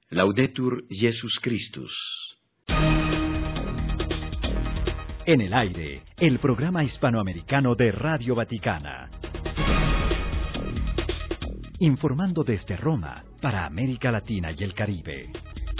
Laudetur Jesus Christus. En el aire, el programa hispanoamericano de Radio Vaticana. Informando desde Roma para América Latina y el Caribe.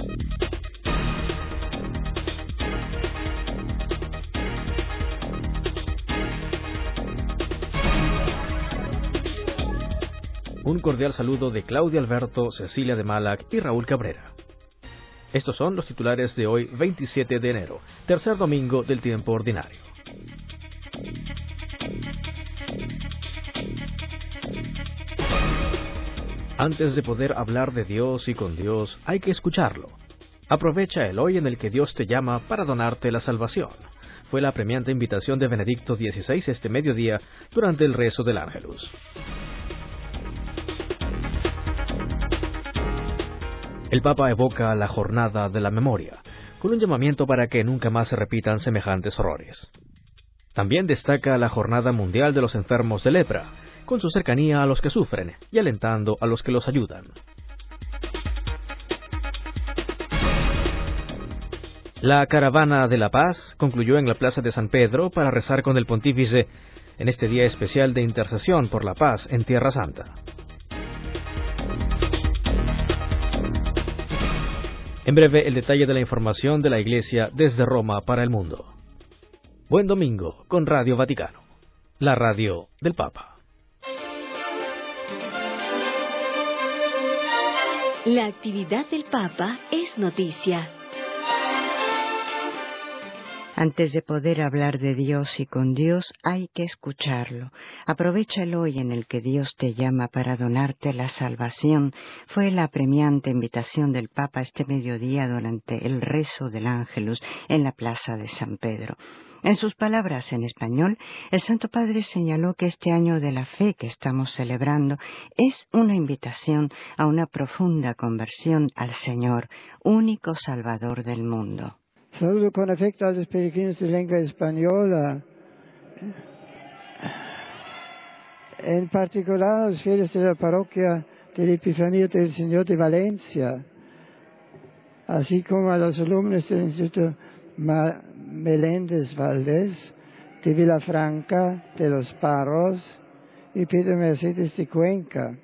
Un cordial saludo de Claudia Alberto, Cecilia de Malac y Raúl Cabrera. Estos son los titulares de hoy, 27 de enero, tercer domingo del tiempo ordinario. Antes de poder hablar de Dios y con Dios, hay que escucharlo. Aprovecha el hoy en el que Dios te llama para donarte la salvación. Fue la apremiante invitación de Benedicto XVI este mediodía durante el rezo del Ángelus. El Papa evoca la jornada de la memoria, con un llamamiento para que nunca más se repitan semejantes horrores. También destaca la Jornada Mundial de los Enfermos de Lepra, con su cercanía a los que sufren y alentando a los que los ayudan. La Caravana de la Paz concluyó en la Plaza de San Pedro para rezar con el Pontífice en este día especial de intercesión por la paz en Tierra Santa. En breve, el detalle de la información de la Iglesia desde Roma para el mundo. Buen domingo con Radio Vaticano, la radio del Papa. La actividad del Papa es noticia. Antes de poder hablar de Dios y con Dios, hay que escucharlo. Aprovecha el hoy en el que Dios te llama para donarte la salvación. Fue la apremiante invitación del Papa este mediodía durante el rezo del Ángelus en la Plaza de San Pedro. En sus palabras en español, el Santo Padre señaló que este año de la fe que estamos celebrando es una invitación a una profunda conversión al Señor, único Salvador del mundo. Saludo con afecto a los peregrinos de lengua española, en particular a los fieles de la parroquia de la Epifanía del Señor de Valencia, así como a los alumnos del Instituto Meléndez Valdés, de Vilafranca, de Los Parros y Pedro Mercedes de Cuenca.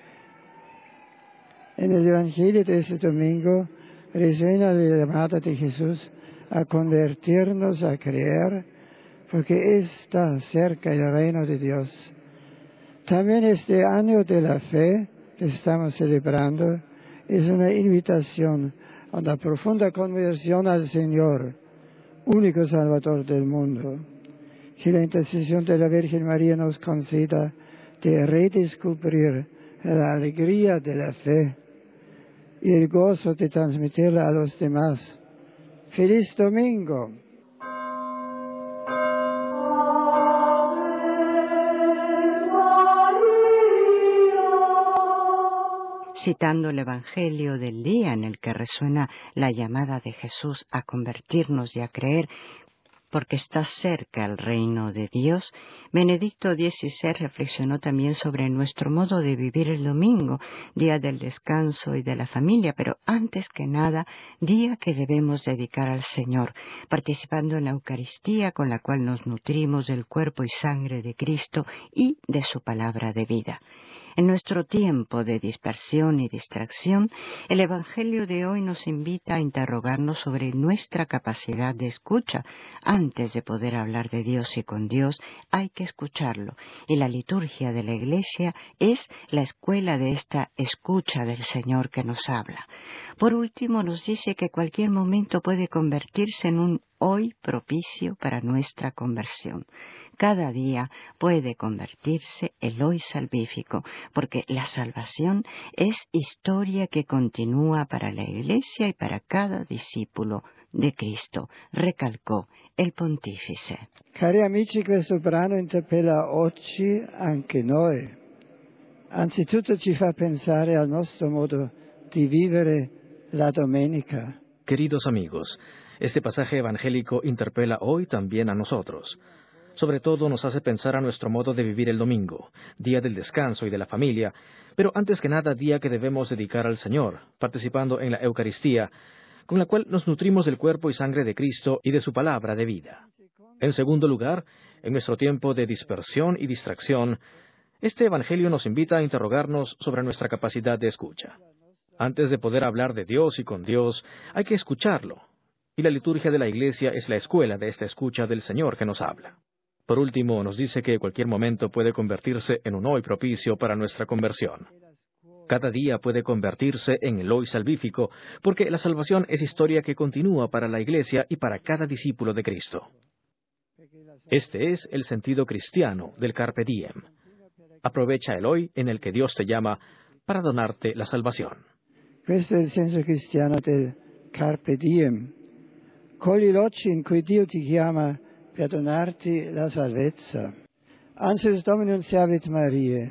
En el Evangelio de este domingo resuena la llamada de Jesús a convertirnos, a creer, porque está cerca el reino de Dios. También este año de la fe que estamos celebrando es una invitación a una profunda conversión al Señor, único Salvador del mundo. Que la intercesión de la Virgen María nos conceda de redescubrir la alegría de la fe y el gozo de transmitirla a los demás. ¡Feliz domingo! Citando el Evangelio del día en el que resuena la llamada de Jesús a convertirnos y a creer, porque está cerca el reino de Dios, Benedicto XVI reflexionó también sobre nuestro modo de vivir el domingo, día del descanso y de la familia, pero antes que nada, día que debemos dedicar al Señor, participando en la Eucaristía con la cual nos nutrimos del cuerpo y sangre de Cristo y de su palabra de vida. En nuestro tiempo de dispersión y distracción, el Evangelio de hoy nos invita a interrogarnos sobre nuestra capacidad de escucha. Antes de poder hablar de Dios y con Dios, hay que escucharlo. Y la liturgia de la Iglesia es la escuela de esta escucha del Señor que nos habla. Por último, nos dice que cualquier momento puede convertirse en un hoy propicio para nuestra conversión. Cada día puede convertirse el hoy salvífico, porque la salvación es historia que continúa para la Iglesia y para cada discípulo de Cristo, recalcò il Pontefice. Cari amici, questo brano interpella oggi anche noi. Anzitutto ci fa pensare al nostro modo di vivere la domenica. Queridos amigos, este pasaje evangélico interpela hoy también a nosotros. Sobre todo nos hace pensar a nuestro modo de vivir el domingo, día del descanso y de la familia, pero antes que nada día que debemos dedicar al Señor, participando en la Eucaristía, con la cual nos nutrimos del cuerpo y sangre de Cristo y de su palabra de vida. En segundo lugar, en nuestro tiempo de dispersión y distracción, este Evangelio nos invita a interrogarnos sobre nuestra capacidad de escucha. Antes de poder hablar de Dios y con Dios, hay que escucharlo, y la liturgia de la Iglesia es la escuela de esta escucha del Señor que nos habla. Por último, nos dice que cualquier momento puede convertirse en un hoy propicio para nuestra conversión. Cada día puede convertirse en el hoy salvífico, porque la salvación es historia que continúa para la Iglesia y para cada discípulo de Cristo. Este es el sentido cristiano del Carpe Diem. Aprovecha el hoy en el que Dios te llama para donarte la salvación. Questo è il senso cristiano del Carpe Diem. Cogli l'oggi in cui Dio ti chiama per donarti la salvezza. Angelus Dominum servit Mariae.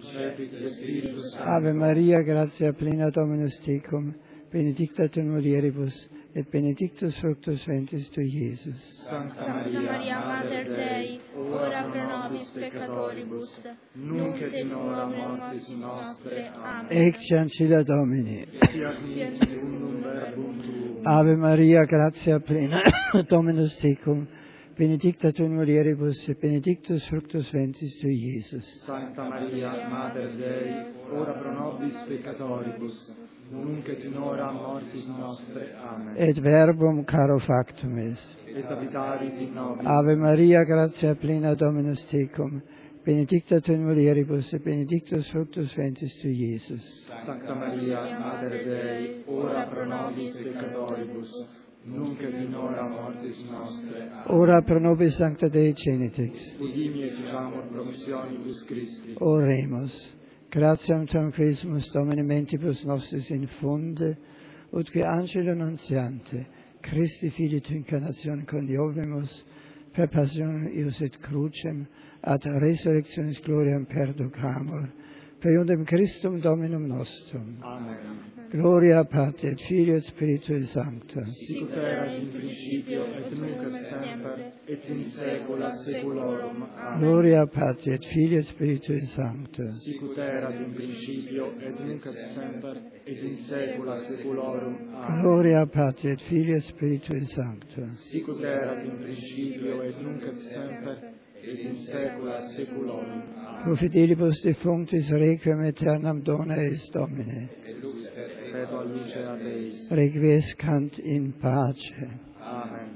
Ave Maria, gratia plena Dominus tecum, benedicta tu in mulieribus, et benedictus fructus ventris tui, Iesus. Santa Maria, Mater Dei, ora pro nobis peccatoribus, nunc et in hora mortis nostre. Amen. Ecce ancilla Domini. Fiat mi secundum verbum tuum. Ave Maria, gratia plena Dominus tecum, benedicta tu in mulieribus, et benedictus fructus ventris tui, Iesus. Santa Maria, Mater Dei, ora pro nobis peccatoribus, nunc et in hora mortis nostre. Amen. Et verbum caro factum est. Et habitavit in nobis. Ave Maria, gratia plena Dominus tecum, benedicta tu in mulieribus, et benedictus fructus ventris tui, Iesus. Sancta Maria, Mater Dei, ora pro nobis peccatoribus, nunc et in hora mortis nostre. Amen. Ora pro nobis sancta Dei Genitix. Udimi et usamur promissionibus Christi. Oremus. Gratiam tuam Christus Domine mentibus nostris infunde, ut que angelo annunciante, Christi Filii tu incarnatione coniovimus, per passionem eius et crucem, ad resurrectionis gloriam perducamur, per iundem Christum Dominum nostrum. Amen. Gloria Patri et Filii et Spiritui Sancto. Sicut erat in principio et nunc et semper et in saecula saeculorum. Amen. Gloria Patri et Filii et Spiritui Sancto. Sicut erat in principio et nunc et semper et in saecula saeculorum. Amen. Gloria Patri et Filii et Spiritui Sancto. Sicut erat in principio et nunc et semper et in saecula saeculorum. Amen. Pro fidelibus defunctis requiem aeternam dona eis Domine. Et lux perpetua lucea Deis. Requiescant in pace. Amen.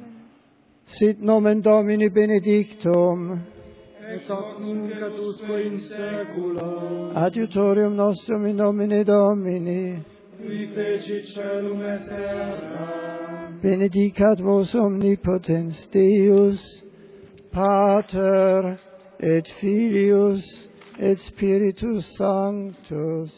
Sit nomen Domini benedictum, Et hoc nunc et usque in saecula. adiutorium nostrum in nomine Domini, Qui fecit caelum et terra. benedicat vos omnipotens Deus, Pater et Filius et Spiritus Sanctus.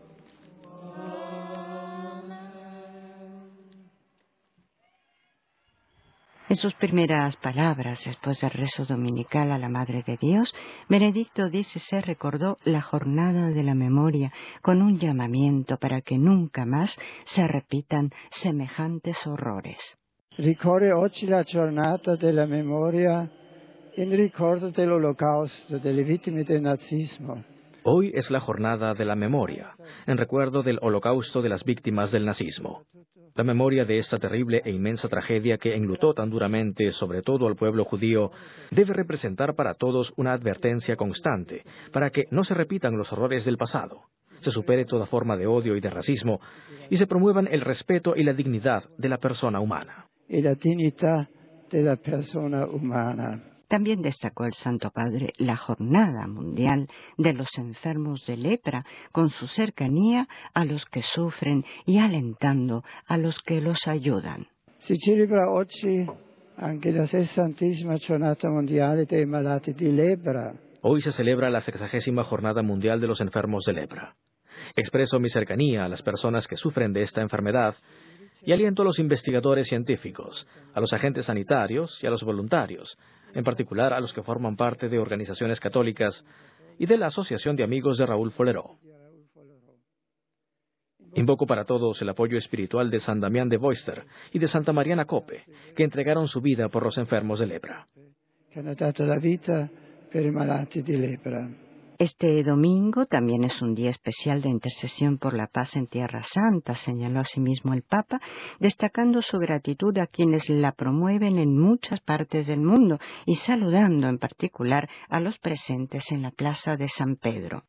En sus primeras palabras, después del rezo dominical a la Madre de Dios, Benedicto XVI recordó la jornada de la memoria con un llamamiento para que nunca más se repitan semejantes horrores. Ricorre oggi la giornata della memoria in ricordo dell'Olocausto, delle vittime del nazismo. Hoy es la jornada de la memoria, en recuerdo del holocausto de las víctimas del nazismo. La memoria de esta terrible e inmensa tragedia que enlutó tan duramente sobre todo al pueblo judío debe representar para todos una advertencia constante para que no se repitan los horrores del pasado, se supere toda forma de odio y de racismo y se promuevan el respeto y la dignidad de la persona humana. Y la dignità della persona umana. También destacó el Santo Padre la Jornada Mundial de los Enfermos de Lepra, con su cercanía a los que sufren y alentando a los que los ayudan. Si celebra oggi anche la 60ª Giornata Mondiale dei Malati di Lepra. Hoy se celebra la 60ª Jornada Mundial de los Enfermos de Lepra. Expreso mi cercanía a las personas que sufren de esta enfermedad y aliento a los investigadores científicos, a los agentes sanitarios y a los voluntarios, en particular a los que forman parte de organizaciones católicas y de la Asociación de Amigos de Raúl Foleró. Invoco para todos el apoyo espiritual de San Damián de Boister y de Santa Mariana Cope, que entregaron su vida por los enfermos de lepra. che hanno dato la vita per i malati di lepra. Este domingo también es un día especial de intercesión por la paz en Tierra Santa, señaló asimismo el Papa, destacando su gratitud a quienes la promueven en muchas partes del mundo y saludando en particular a los presentes en la Plaza de San Pedro.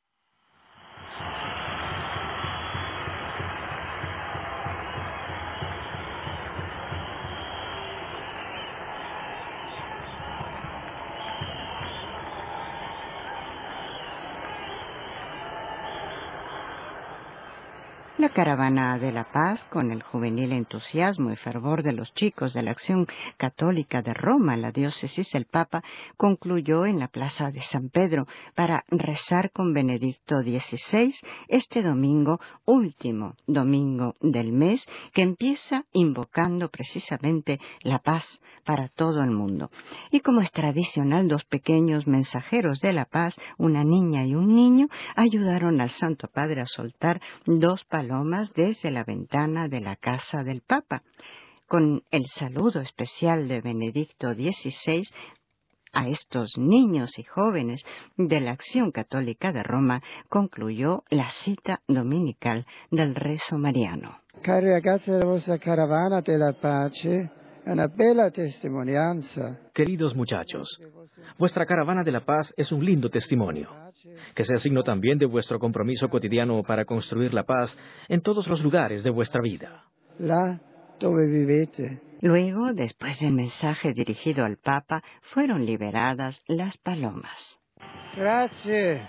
La Caravana de la Paz, con el juvenil entusiasmo y fervor de los chicos de la Acción Católica de Roma, la diócesis del Papa, concluyó en la Plaza de San Pedro para rezar con Benedicto XVI este domingo, último domingo del mes, que empieza invocando precisamente la paz para todo el mundo. Y como es tradicional, dos pequeños mensajeros de la paz, una niña y un niño, ayudaron al Santo Padre a soltar dos palomas desde la ventana de la casa del Papa. Con el saludo especial de Benedicto XVI a estos niños y jóvenes de la Acción Católica de Roma, concluyó la cita dominical del rezo mariano. Cari ragazzi della vostra Caravana della Pace, è una bella testimonianza. Queridos muchachos, vuestra Caravana de la Paz es un lindo testimonio, que sea signo también de vuestro compromiso cotidiano para construir la paz en todos los lugares de vuestra vida. Là dove vivete. Luego, después del mensaje dirigido al Papa, fueron liberadas las palomas. Grazie.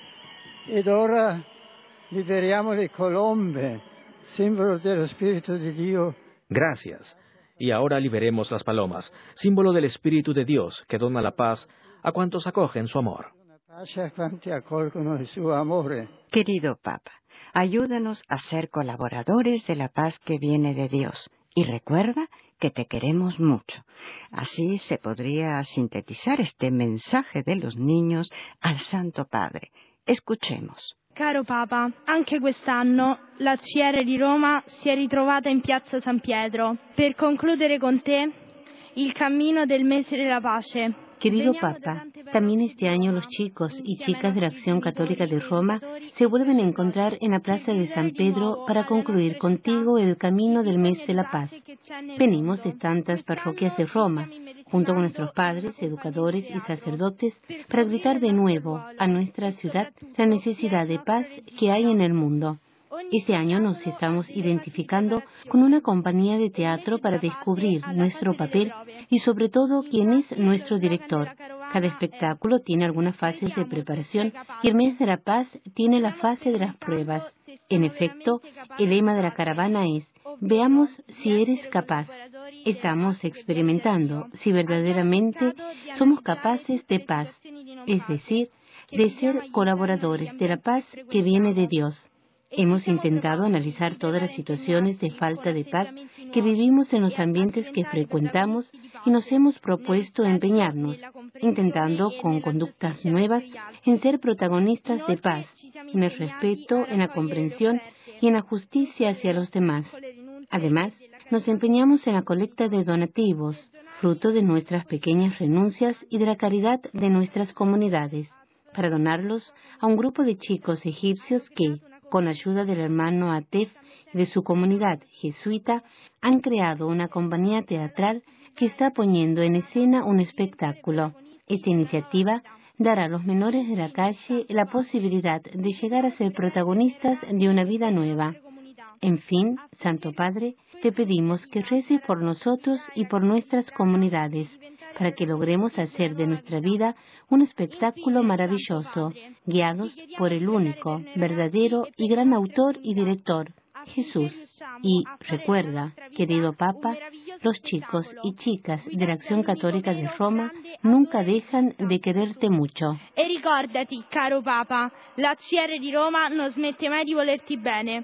Ed ora liberiamo le colombe, simbolo dello Spirito di Dio. Gracias. Y ahora liberemos las palomas, símbolo del Espíritu de Dios que dona la paz a cuantos acogen su amor. Pace a quanti accolgono il suo amore. Querido Papa, ayúdanos a ser colaboradores de la paz que viene de Dios y recuerda que te queremos mucho. Así se podría sintetizar este mensaje de los niños al Santo Padre. Escuchemos. Caro Papa, anche quest'anno la CR di Roma si è ritrovata in piazza San Pietro per concludere con te il cammino del mese della pace. Querido Papa, también este año los chicos y chicas de la Acción Católica de Roma se vuelven a encontrar en la Plaza de San Pedro para concluir contigo el camino del mes de la paz. Venimos de tantas parroquias de Roma, junto con nuestros padres, educadores y sacerdotes, para gritar de nuevo a nuestra ciudad la necesidad de paz que hay en el mundo. Este año nos estamos identificando con una compañía de teatro para descubrir nuestro papel y sobre todo quién es nuestro director. Cada espectáculo tiene algunas fases de preparación y el mes de la paz tiene la fase de las pruebas. En efecto, el lema de la caravana es: veamos si eres capaz. Estamos experimentando si verdaderamente somos capaces de paz, es decir, de ser colaboradores de la paz que viene de Dios. Hemos intentado analizar todas las situaciones de falta de paz que vivimos en los ambientes que frecuentamos y nos hemos propuesto empeñarnos, intentando con conductas nuevas, en ser protagonistas de paz, en el respeto, en la comprensión y en la justicia hacia los demás. Además, nos empeñamos en la colecta de donativos, fruto de nuestras pequeñas renuncias y de la caridad de nuestras comunidades, para donarlos a un grupo de chicos egipcios que, con ayuda del hermano Atef y de su comunidad jesuita, han creado una compañía teatral que está poniendo en escena un espectáculo. Esta iniciativa dará a los menores de la calle la posibilidad de llegar a ser protagonistas de una vida nueva. En fin, Santo Padre, te pedimos que reces por nosotros y por nuestras comunidades, para que logremos hacer de nuestra vida un espectáculo maravilloso, guiados por el único, verdadero y gran autor y director, Jesús. Y recuerda, querido Papa, los chicos y chicas de la Acción Católica de Roma nunca dejan de quererte mucho. E ricordati, caro Papa, la CR di Roma non smette mai di volerti bene.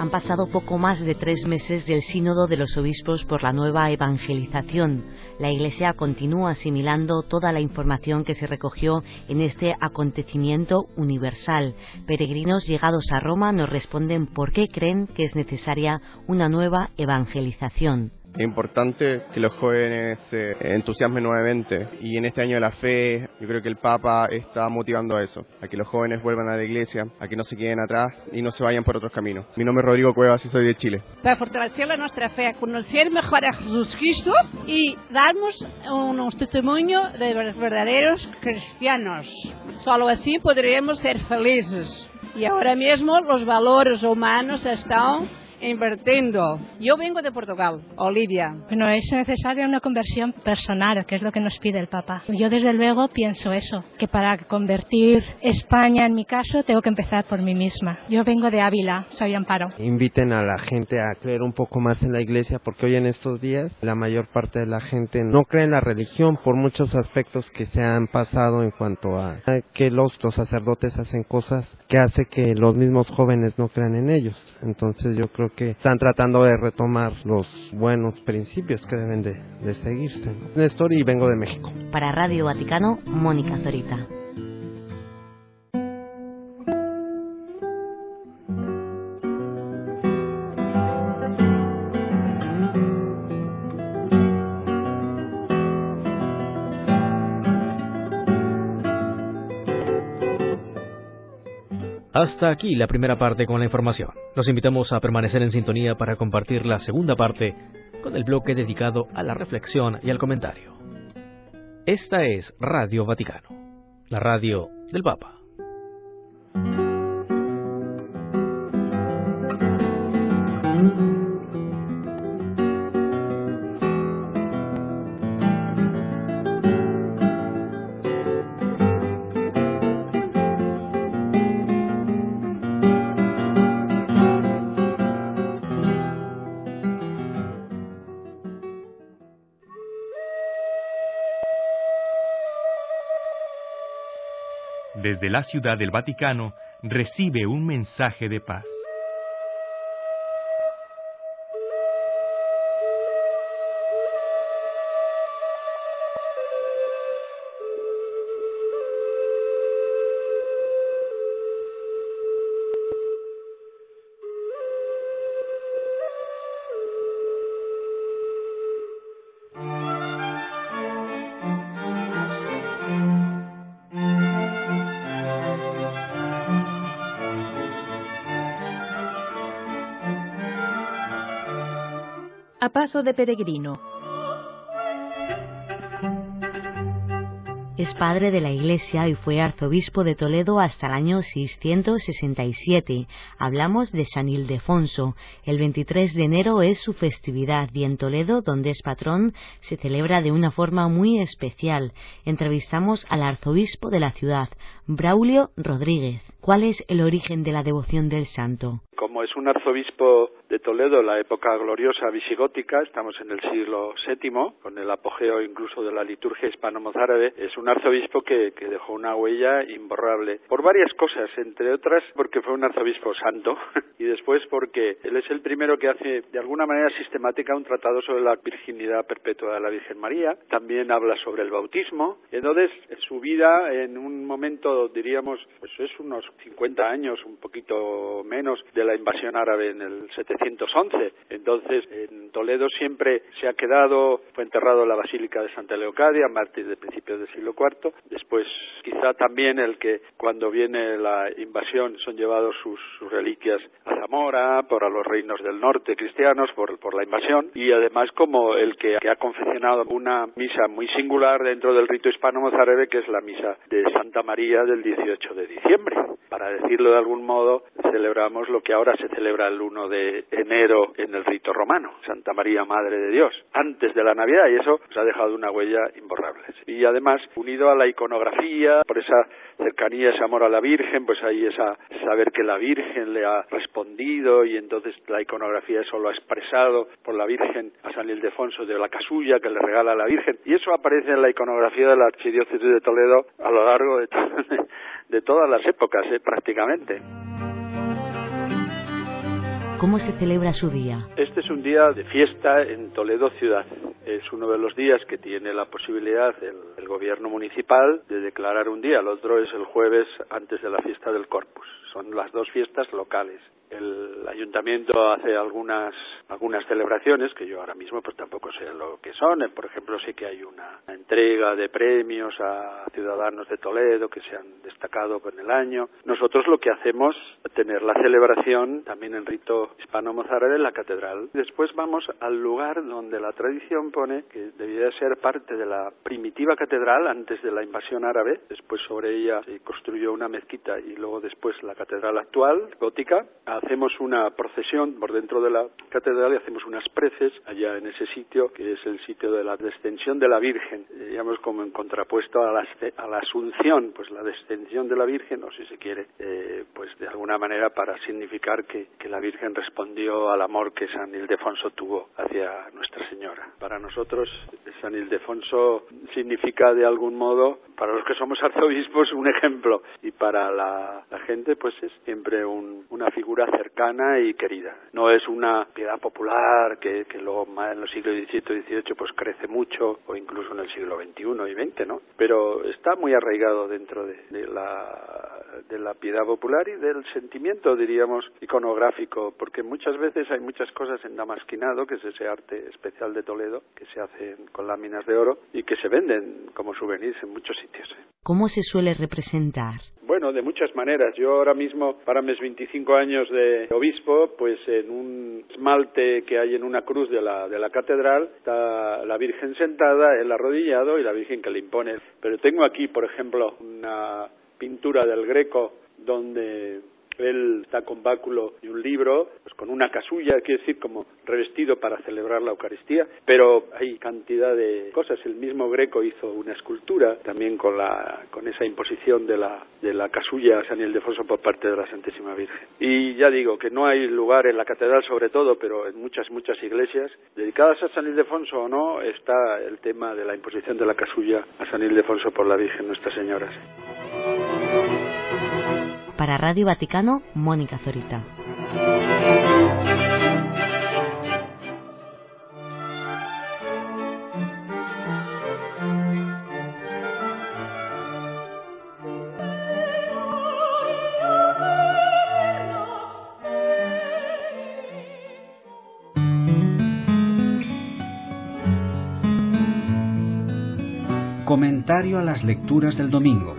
Han pasado poco más de 3 meses del Sínodo de los Obispos por la nueva evangelización. La Iglesia continúa asimilando toda la información que se recogió en este acontecimiento universal. Peregrinos llegados a Roma nos responden por qué creen que es necesaria una nueva evangelización. Es importante que los jóvenes se entusiasmen nuevamente, y en este año de la fe yo creo que el Papa está motivando a eso, a que los jóvenes vuelvan a la iglesia, a que no se queden atrás y no se vayan por otros caminos. Mi nombre es Rodrigo Cuevas y soy de Chile. Para fortalecer nuestra fe, conocer mejor a Jesucristo y darnos un testimonio de verdaderos cristianos. Solo así podremos ser felices. Y ahora mismo los valores humanos están invirtiendo. Yo vengo de Portugal, Olivia. Bueno, es necesaria una conversión personal, que es lo que nos pide el Papa. Yo desde luego pienso eso, que para convertir España, en mi caso, tengo que empezar por mí misma. Yo vengo de Ávila, soy Amparo. Inviten a la gente a creer un poco más en la iglesia, porque hoy en estos días la mayor parte de la gente no cree en la religión por muchos aspectos que se han pasado en cuanto a que los sacerdotes hacen cosas que hace que los mismos jóvenes no crean en ellos. Entonces yo creo que están tratando de retomar los buenos principios que deben de seguirse. Néstor, y vengo de México. Para Radio Vaticano, Mónica Zorita. Hasta aquí la primera parte con la información. Los invitamos a permanecer en sintonía para compartir la segunda parte con el bloque dedicado a la reflexión y al comentario. Esta es Radio Vaticano, la radio del Papa. Desde la Ciudad del Vaticano recibe un mensaje de paz. A paso de peregrino. Es padre de la Iglesia y fue arzobispo de Toledo hasta el año 667. Hablamos de San Ildefonso. El 23 de enero es su festividad y en Toledo, donde es patrón, se celebra de una forma muy especial. Entrevistamos al arzobispo de la ciudad, Braulio Rodríguez. ¿Cuál es el origen de la devoción del santo? Como es un arzobispo de Toledo, la época gloriosa visigótica, estamos en el siglo VII, con el apogeo incluso de la liturgia hispano-mozárabe, es un arzobispo que dejó una huella imborrable, por varias cosas, entre otras porque fue un arzobispo santo, y después porque él es el primero que hace de alguna manera sistemática un tratado sobre la virginidad perpetua de la Virgen María, también habla sobre el bautismo. Entonces su vida en un momento, diríamos, pues es unos 50 años, un poquito menos, de la invasión árabe en el 711. Entonces, en Toledo siempre se ha quedado, fue enterrado en la Basílica de Santa Leocadia, mártir de principios del siglo IV. Después, quizá también el que cuando viene la invasión son llevados sus reliquias a Zamora, por a los reinos del norte cristianos, por la invasión, y además como el que ha confeccionado una misa muy singular dentro del rito hispano-mozárabe, que es la misa de Santa María del 18 de diciembre. Para decirlo de algún modo, celebramos lo que ahora se celebra el 1 de enero en el rito romano, Santa María, Madre de Dios, antes de la Navidad, y eso nos ha dejado una huella imborrable. Y además, unido a la iconografía, por esa cercanía, ese amor a la Virgen, pues hay saber que la Virgen le ha respondido, y entonces la iconografía eso lo ha expresado por la Virgen a San Ildefonso de la casulla que le regala a la Virgen, y eso aparece en la iconografía de la Archidiócesis de Toledo a lo largo de todas las épocas, prácticamente. ¿Cómo se celebra su día? Este es un día de fiesta en Toledo ciudad. Es uno de los días que tiene la posibilidad el gobierno municipal de declarar un día. El otro es el jueves antes de la fiesta del Corpus. Son las dos fiestas locales. El ayuntamiento hace algunas celebraciones que yo ahora mismo pues tampoco sé lo que son. Por ejemplo, sí que hay una entrega de premios a ciudadanos de Toledo que se han destacado en el año. Nosotros lo que hacemos es tener la celebración también en rito hispano-mozárabe en la catedral. Después vamos al lugar donde la tradición pone que debía ser parte de la primitiva catedral antes de la invasión árabe. Después sobre ella se construyó una mezquita y luego después la catedral actual, gótica. Hacemos una procesión por dentro de la catedral y hacemos unas preces allá en ese sitio, que es el sitio de la descensión de la Virgen, digamos como en contrapuesto a la Asunción, pues la descensión de la Virgen, o si se quiere, pues de alguna manera para significar que la Virgen respondió al amor que San Ildefonso tuvo hacia Nuestra Señora. Para nosotros, San Ildefonso significa de algún modo, para los que somos arzobispos, un ejemplo, y para la gente, pues es siempre una figura cercana y querida. No es una piedad popular que luego en los siglos XVII y XVIII pues crece mucho, o incluso en el siglo XXI y XX, ¿no? Pero está muy arraigado dentro de la piedad popular y del sentimiento, diríamos, iconográfico, porque muchas veces hay muchas cosas en damasquinado, que es ese arte especial de Toledo, que se hacen con láminas de oro y que se venden como souvenirs en muchos sitios. ¿Cómo se suele representar? Bueno, de muchas maneras. Yo ahora mismo, para mis 25 años de obispo, pues en un esmalte que hay en una cruz de la catedral, está la Virgen sentada, el arrodillado y la Virgen que le impone. Pero tengo aquí, por ejemplo, una pintura del Greco donde él está con báculo y un libro, pues con una casulla, quiere decir como revestido para celebrar la Eucaristía, pero hay cantidad de cosas. El mismo Greco hizo una escultura también con esa imposición de la casulla a San Ildefonso por parte de la Santísima Virgen. Y ya digo que no hay lugar en la catedral sobre todo, pero en muchas iglesias dedicadas a San Ildefonso o no, está el tema de la imposición de la casulla a San Ildefonso por la Virgen Nuestra Señora. Para Radio Vaticano, Mónica Zorita. Comentario a las lecturas del domingo.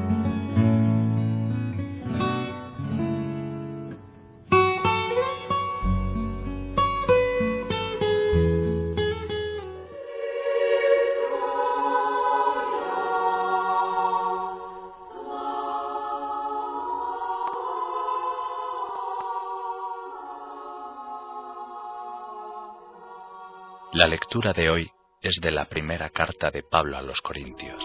La lectura de hoy es de la primera carta de Pablo a los Corintios.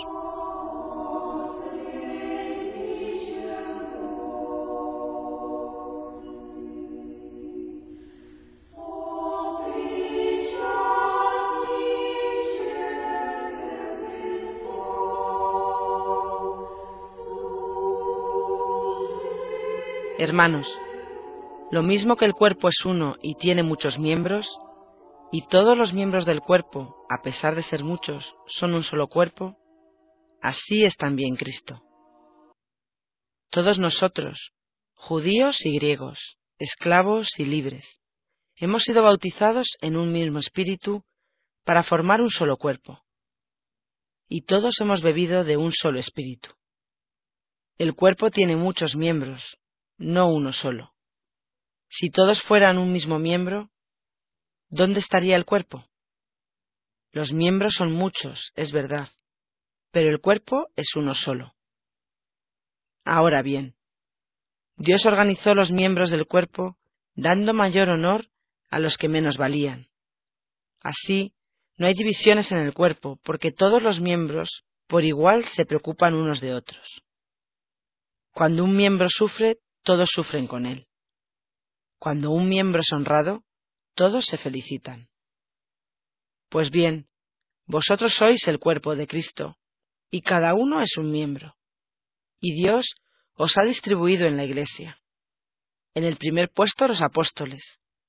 Hermanos, lo mismo que el cuerpo es uno y tiene muchos miembros, y todos los miembros del cuerpo, a pesar de ser muchos, son un solo cuerpo, así es también Cristo. Todos nosotros, judíos y griegos, esclavos y libres, hemos sido bautizados en un mismo espíritu para formar un solo cuerpo. Y todos hemos bebido de un solo espíritu. El cuerpo tiene muchos miembros, no uno solo. Si todos fueran un mismo miembro, ¿dónde estaría el cuerpo? Los miembros son muchos, es verdad, pero el cuerpo es uno solo. Ahora bien, Dios organizó los miembros del cuerpo dando mayor honor a los que menos valían. Así, no hay divisiones en el cuerpo, porque todos los miembros por igual se preocupan unos de otros. Cuando un miembro sufre, todos sufren con él. Cuando un miembro es honrado, todos se felicitan. Pues bien, vosotros sois el cuerpo de Cristo, y cada uno es un miembro. Y Dios os ha distribuido en la Iglesia. En el primer puesto los apóstoles,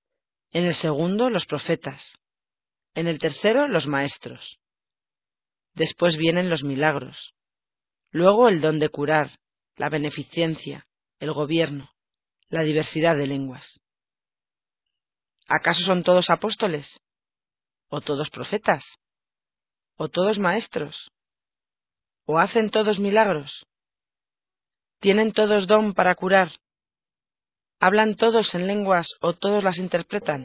en el segundo los profetas, en el tercero los maestros. Después vienen los milagros, luego el don de curar, la beneficencia, el gobierno, la diversidad de lenguas. ¿Acaso son todos apóstoles? ¿O todos profetas? ¿O todos maestros? ¿O hacen todos milagros? ¿Tienen todos don para curar? ¿Hablan todos en lenguas o todos las interpretan?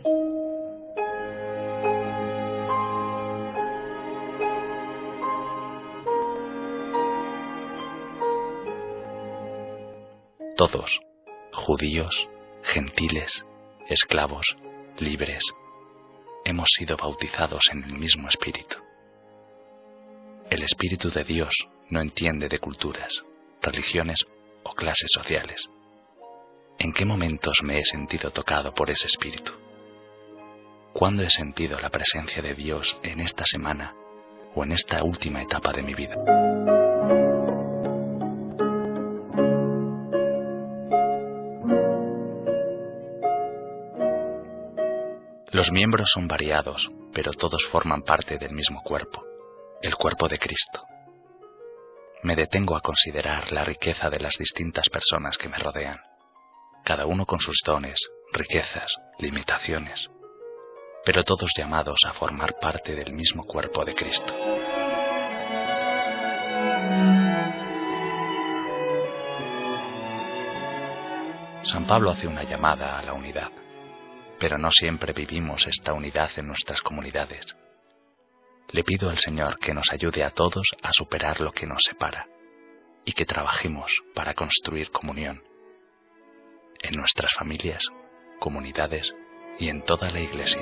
Todos, judíos, gentiles, esclavos, libres, hemos sido bautizados en el mismo Espíritu. El Espíritu de Dios no entiende de culturas, religiones o clases sociales. ¿En qué momentos me he sentido tocado por ese Espíritu? ¿Cuándo he sentido la presencia de Dios en esta semana o en esta última etapa de mi vida? Los miembros son variados, pero todos forman parte del mismo cuerpo, el cuerpo de Cristo. Me detengo a considerar la riqueza de las distintas personas que me rodean, cada uno con sus dones, riquezas, limitaciones, pero todos llamados a formar parte del mismo cuerpo de Cristo. San Pablo hace una llamada a la unidad, pero no siempre vivimos esta unidad en nuestras comunidades. Le pido al Señor que nos ayude a todos a superar lo que nos separa y que trabajemos para construir comunión en nuestras familias, comunidades y en toda la Iglesia.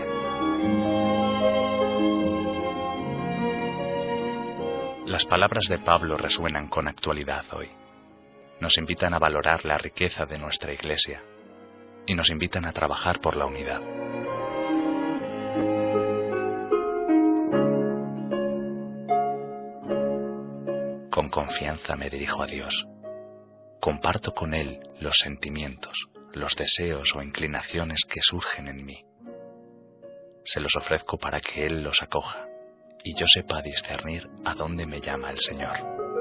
Las palabras de Pablo resuenan con actualidad hoy. Nos invitan a valorar la riqueza de nuestra Iglesia y nos invitan a trabajar por la unidad. Con confianza me dirijo a Dios. Comparto con Él los sentimientos, los deseos o inclinaciones que surgen en mí. Se los ofrezco para que Él los acoja y yo sepa discernir a dónde me llama el Señor.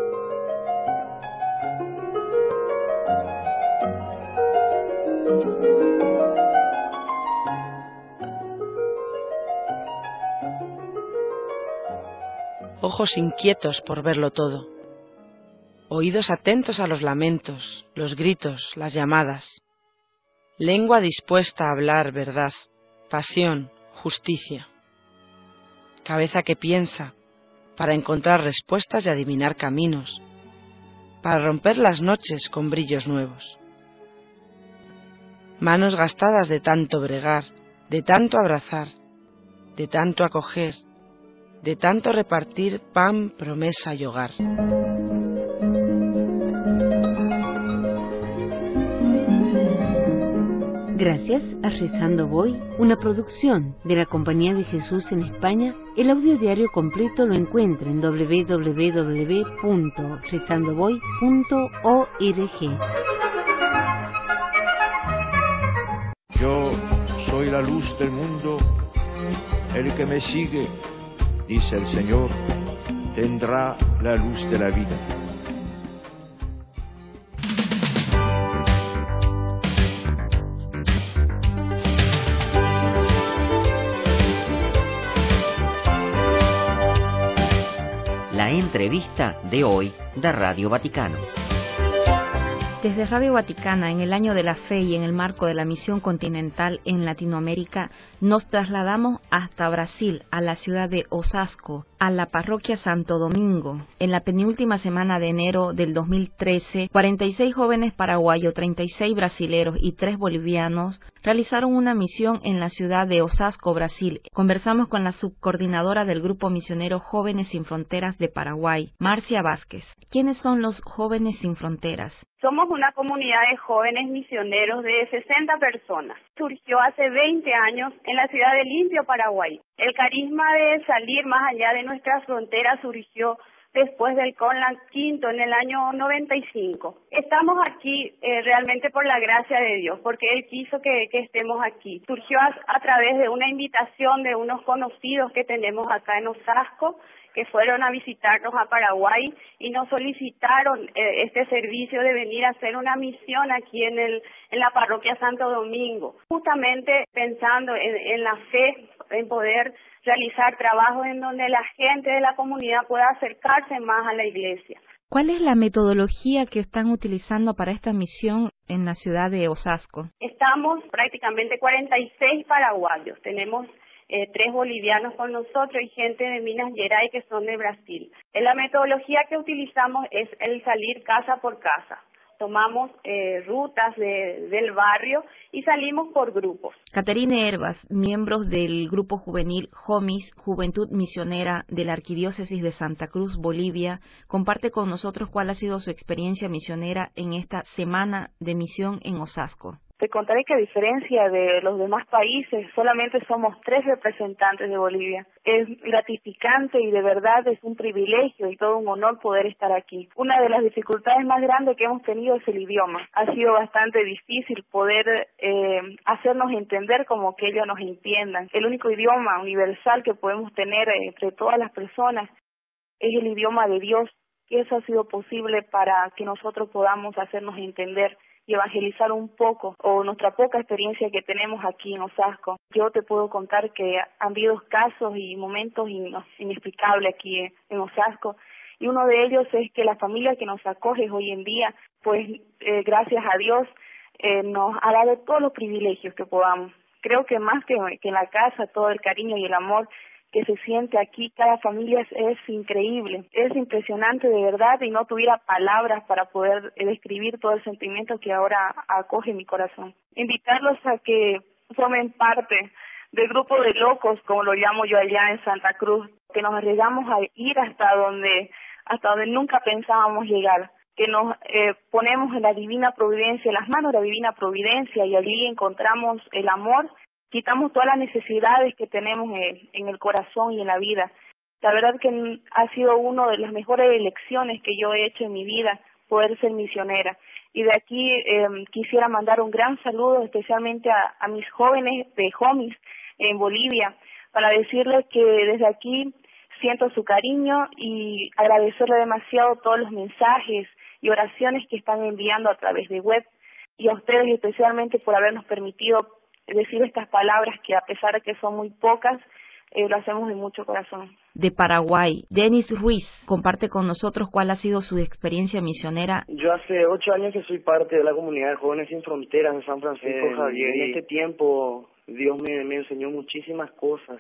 Ojos inquietos por verlo todo, oídos atentos a los lamentos, los gritos, las llamadas, lengua dispuesta a hablar verdad, pasión, justicia, cabeza que piensa para encontrar respuestas y adivinar caminos, para romper las noches con brillos nuevos, manos gastadas de tanto bregar, de tanto abrazar, de tanto acoger, de tanto repartir pan, promesa y hogar. Gracias a Rezando Voy, una producción de la Compañía de Jesús en España. El audio diario completo lo encuentra en www.rezandovoy.org. Yo soy la luz del mundo, el que me sigue, dice el Señor, tendrá la luz de la vida. La entrevista de hoy de Radio Vaticano. Desde Radio Vaticana, en el Año de la Fe y en el marco de la Misión Continental en Latinoamérica, nos trasladamos hasta Brasil, a la ciudad de Osasco, a la parroquia Santo Domingo. En la penúltima semana de enero del 2013, 46 jóvenes paraguayos, 36 brasileros y 3 bolivianos realizaron una misión en la ciudad de Osasco, Brasil. Conversamos con la subcoordinadora del Grupo Misionero Jóvenes Sin Fronteras de Paraguay, Marcia Vázquez. ¿Quiénes son los Jóvenes Sin Fronteras? Somos una comunidad de jóvenes misioneros de 60 personas. Surgió hace 20 años en la ciudad de Limpio, Paraguay. El carisma de salir más allá de nuestras fronteras surgió después del CONLAN quinto en el año 95. Estamos aquí realmente por la gracia de Dios, porque Él quiso que estemos aquí. Surgió a través de una invitación de unos conocidos que tenemos acá en Osasco, que fueron a visitarnos a Paraguay y nos solicitaron este servicio de venir a hacer una misión aquí en la parroquia Santo Domingo, justamente pensando en la fe, en poder realizar trabajos en donde la gente de la comunidad pueda acercarse más a la iglesia. ¿Cuál es la metodología que están utilizando para esta misión en la ciudad de Osasco? Estamos prácticamente 46 paraguayos, tenemos 3 bolivianos con nosotros y gente de Minas Gerais que son de Brasil. La metodología que utilizamos es el salir casa por casa. Tomamos rutas del barrio y salimos por grupos. Caterine Hervas, miembros del grupo juvenil JOMIS, Juventud Misionera de la Arquidiócesis de Santa Cruz, Bolivia, comparte con nosotros cuál ha sido su experiencia misionera en esta semana de misión en Osasco. Te contaré que a diferencia de los demás países, solamente somos 3 representantes de Bolivia. Es gratificante y de verdad es un privilegio y todo un honor poder estar aquí. Una de las dificultades más grandes que hemos tenido es el idioma. Ha sido bastante difícil poder hacernos entender como que ellos nos entiendan. El único idioma universal que podemos tener entre todas las personas es el idioma de Dios. Y eso ha sido posible para que nosotros podamos hacernos entender y evangelizar un poco, o nuestra poca experiencia que tenemos aquí en Osasco. Yo te puedo contar que han habido casos y momentos inexplicables aquí en Osasco, y uno de ellos es que la familia que nos acoge hoy en día, pues gracias a Dios, nos ha dado todos los privilegios que podamos. Creo que más que en la casa, todo el cariño y el amor que se siente aquí, cada familia es increíble, es impresionante de verdad, y no tuviera palabras para poder describir todo el sentimiento que ahora acoge mi corazón. Invitarlos a que formen parte del grupo de locos, como lo llamo yo allá en Santa Cruz, que nos arriesgamos a ir hasta donde nunca pensábamos llegar, que nos ponemos en la divina providencia, en las manos de la divina providencia, y allí encontramos el amor. Quitamos todas las necesidades que tenemos en el corazón y en la vida. La verdad que ha sido una de las mejores elecciones que yo he hecho en mi vida, poder ser misionera. Y de aquí quisiera mandar un gran saludo especialmente a mis jóvenes de JOMIS en Bolivia, para decirles que desde aquí siento su cariño y agradecerle demasiado todos los mensajes y oraciones que están enviando a través de web, y a ustedes especialmente por habernos permitido decir estas palabras que, a pesar de que son muy pocas, lo hacemos de mucho corazón. De Paraguay, Denis Ruiz comparte con nosotros cuál ha sido su experiencia misionera. Yo hace 8 años que soy parte de la comunidad de Jóvenes Sin Fronteras de San Francisco Javier, y en este tiempo Dios me enseñó muchísimas cosas,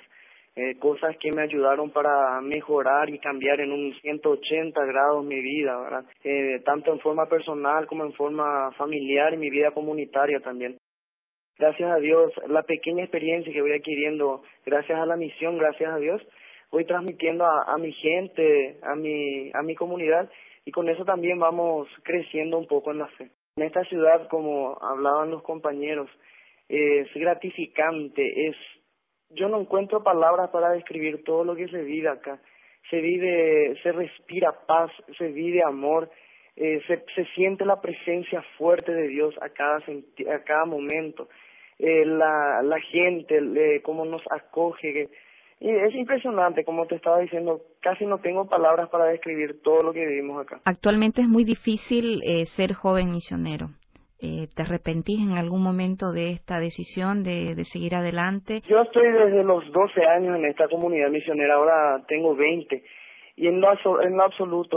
cosas que me ayudaron para mejorar y cambiar en un 180 grados mi vida, ¿verdad? Tanto en forma personal como en forma familiar y mi vida comunitaria también. Gracias a Dios, la pequeña experiencia que voy adquiriendo, gracias a la misión, gracias a Dios, voy transmitiendo a mi gente, a mi comunidad, y con eso también vamos creciendo un poco en la fe. En esta ciudad, como hablaban los compañeros, es gratificante, yo no encuentro palabras para describir todo lo que se vive acá. Se respira paz, se vive amor, se siente la presencia fuerte de Dios a cada momento. La gente, cómo nos acoge, y es impresionante, como te estaba diciendo, casi no tengo palabras para describir todo lo que vivimos acá. Actualmente es muy difícil ser joven misionero. ¿Te arrepentís en algún momento de esta decisión de seguir adelante? Yo estoy desde los 12 años en esta comunidad misionera, ahora tengo 20, y en lo absoluto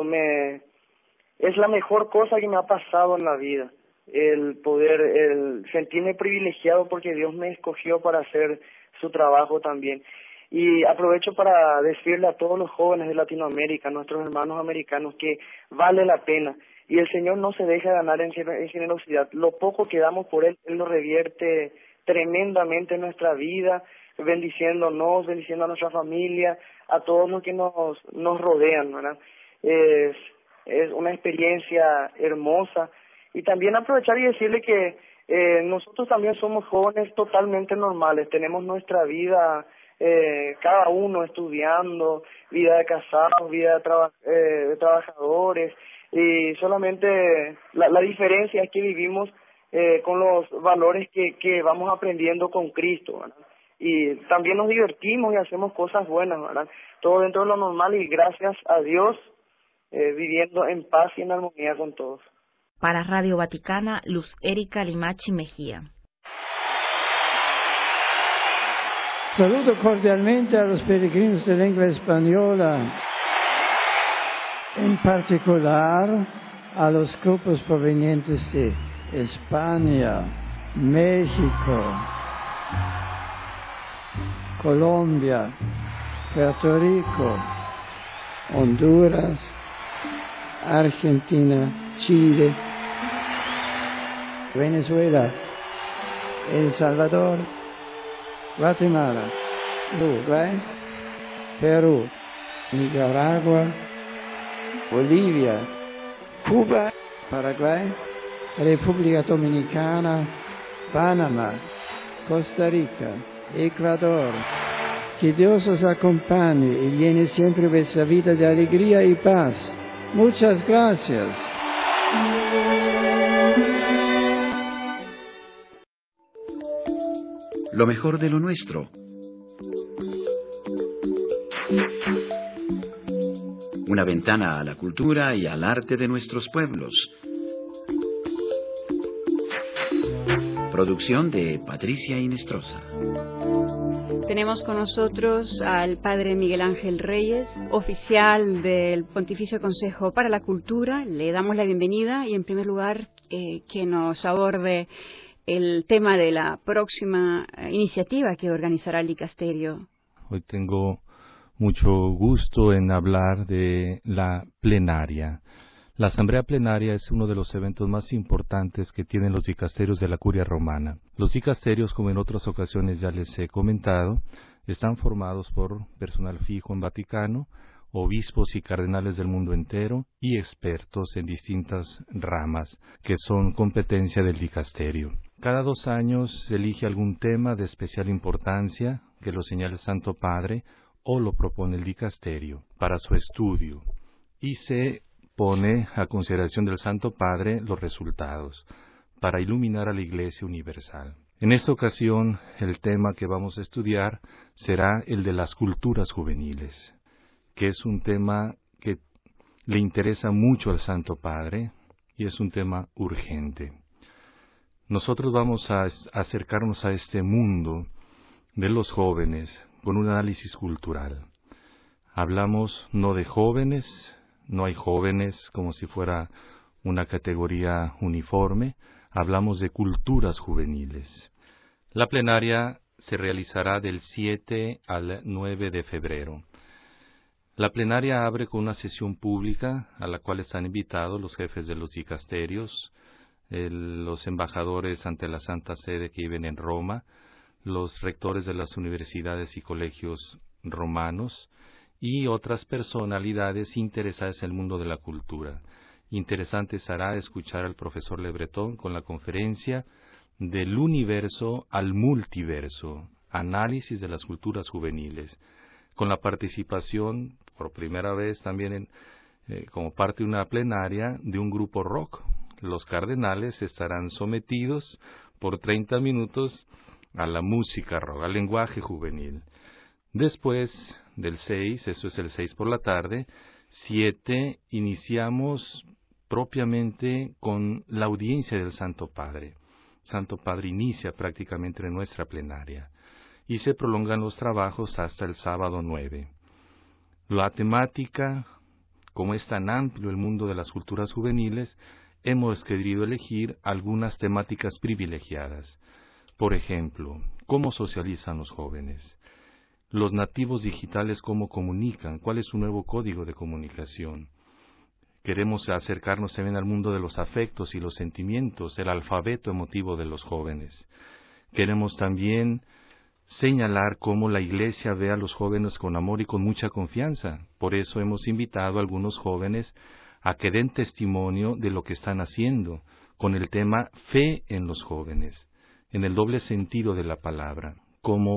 es la mejor cosa que me ha pasado en la vida, el sentirme privilegiado porque Dios me escogió para hacer su trabajo también. Y aprovecho para decirle a todos los jóvenes de Latinoamérica, nuestros hermanos americanos, que vale la pena. Y el Señor no se deja ganar en generosidad. Lo poco que damos por Él lo revierte tremendamente en nuestra vida, bendiciéndonos, bendiciendo a nuestra familia, a todos los que nos rodean, ¿verdad? Es una experiencia hermosa. Y también aprovechar y decirle que nosotros también somos jóvenes totalmente normales, tenemos nuestra vida cada uno estudiando, vida de casados, vida de trabajadores, y solamente la diferencia es que vivimos con los valores que vamos aprendiendo con Cristo, ¿verdad? Y también nos divertimos y hacemos cosas buenas, ¿verdad? Todo dentro de lo normal y gracias a Dios, viviendo en paz y en armonía con todos. Para Radio Vaticana, Luz Erika Limachi Mejía. Saludo cordialmente a los peregrinos de lengua española, en particular a los grupos provenientes de España, México, Colombia, Puerto Rico, Honduras, Argentina, Chile, Venezuela, El Salvador, Guatemala, Uruguay, Perú, Nicaragua, Bolivia, Cuba, Paraguay, República Dominicana, Panamá, Costa Rica, Ecuador. Que Dios os acompañe y llene siempre vuestra vida de alegría y paz. Muchas gracias. Lo mejor de lo nuestro. Una ventana a la cultura y al arte de nuestros pueblos. Producción de Patricia Inestrosa. Tenemos con nosotros al padre Miguel Ángel Reyes, oficial del Pontificio Consejo para la Cultura. Le damos la bienvenida y en primer lugar que nos aborde el tema de la próxima iniciativa que organizará el dicasterio. Hoy tengo mucho gusto en hablar de la plenaria. La asamblea plenaria es uno de los eventos más importantes que tienen los dicasterios de la Curia Romana. Los dicasterios, como en otras ocasiones ya les he comentado, están formados por personal fijo en Vaticano, obispos y cardenales del mundo entero y expertos en distintas ramas que son competencia del dicasterio. Cada 2 años se elige algún tema de especial importancia que lo señala el Santo Padre o lo propone el dicasterio para su estudio y se pone a consideración del Santo Padre los resultados para iluminar a la Iglesia universal. En esta ocasión, el tema que vamos a estudiar será el de las culturas juveniles, que es un tema que le interesa mucho al Santo Padre y es un tema urgente. Nosotros vamos a acercarnos a este mundo de los jóvenes con un análisis cultural. Hablamos no de jóvenes, no hay jóvenes como si fuera una categoría uniforme, hablamos de culturas juveniles. La plenaria se realizará del 7 al 9 de febrero. La plenaria abre con una sesión pública a la cual están invitados los jefes de los dicasterios, los embajadores ante la Santa Sede que viven en Roma, los rectores de las universidades y colegios romanos, y otras personalidades interesadas en el mundo de la cultura. Interesante será escuchar al profesor Le Breton con la conferencia Del universo al multiverso, análisis de las culturas juveniles, con la participación, por primera vez también como parte de una plenaria, de un grupo rock. Los cardenales estarán sometidos por 30 minutos a la música rock, al lenguaje juvenil. Después del 6, eso es el 6 por la tarde, 7, iniciamos propiamente con la audiencia del Santo Padre. Santo Padre inicia prácticamente en nuestra plenaria y se prolongan los trabajos hasta el sábado 9. La temática, como es tan amplio el mundo de las culturas juveniles, hemos querido elegir algunas temáticas privilegiadas. Por ejemplo, ¿cómo socializan los jóvenes? Los nativos digitales, ¿cómo comunican? ¿Cuál es su nuevo código de comunicación? Queremos acercarnos también al mundo de los afectos y los sentimientos, el alfabeto emotivo de los jóvenes. Queremos también señalar cómo la Iglesia ve a los jóvenes con amor y con mucha confianza. Por eso hemos invitado a algunos jóvenes a que den testimonio de lo que están haciendo, con el tema fe en los jóvenes, en el doble sentido de la palabra. Cómo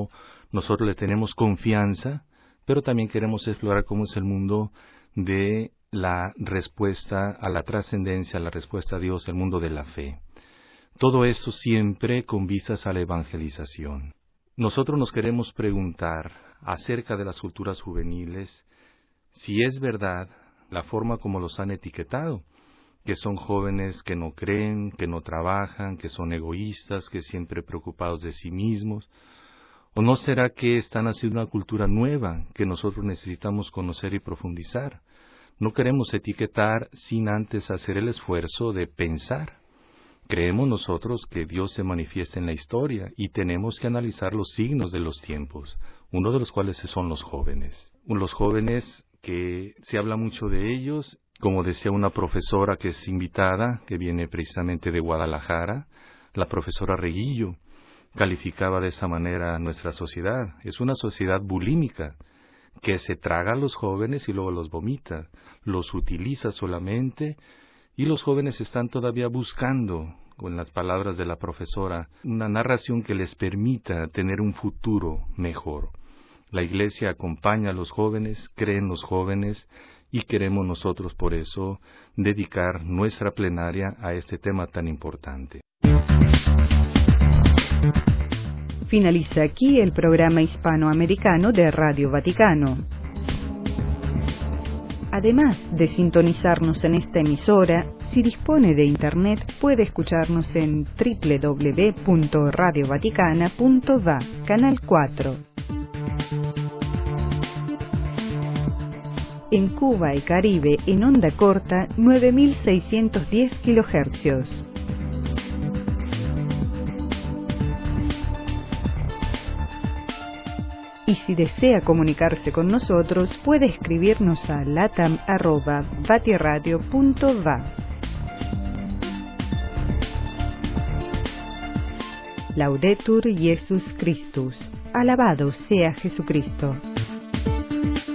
Nosotros les tenemos confianza, pero también queremos explorar cómo es el mundo de la respuesta a la trascendencia, la respuesta a Dios, el mundo de la fe. Todo esto siempre con vistas a la evangelización. Nosotros nos queremos preguntar acerca de las culturas juveniles si es verdad la forma como los han etiquetado, que son jóvenes que no creen, que no trabajan, que son egoístas, que siempre preocupados de sí mismos. ¿O no será que están haciendo una cultura nueva que nosotros necesitamos conocer y profundizar? No queremos etiquetar sin antes hacer el esfuerzo de pensar. Creemos nosotros que Dios se manifiesta en la historia y tenemos que analizar los signos de los tiempos, uno de los cuales son los jóvenes. Los jóvenes que se habla mucho de ellos, como decía una profesora que es invitada, que viene precisamente de Guadalajara, la profesora Reguillo, calificaba de esa manera a nuestra sociedad. Es una sociedad bulímica, que se traga a los jóvenes y luego los vomita, los utiliza solamente, y los jóvenes están todavía buscando, con las palabras de la profesora, una narración que les permita tener un futuro mejor. La Iglesia acompaña a los jóvenes, cree en los jóvenes, y queremos nosotros por eso dedicar nuestra plenaria a este tema tan importante. Finaliza aquí el programa hispanoamericano de Radio Vaticano. Además de sintonizarnos en esta emisora, si dispone de Internet puede escucharnos en www.radiovaticana.va, Canal 4. En Cuba y Caribe en onda corta 9610 kHz. Y si desea comunicarse con nosotros, puede escribirnos a latam@vatiradio.va. Laudetur Jesus Christus. Alabado sea Jesucristo.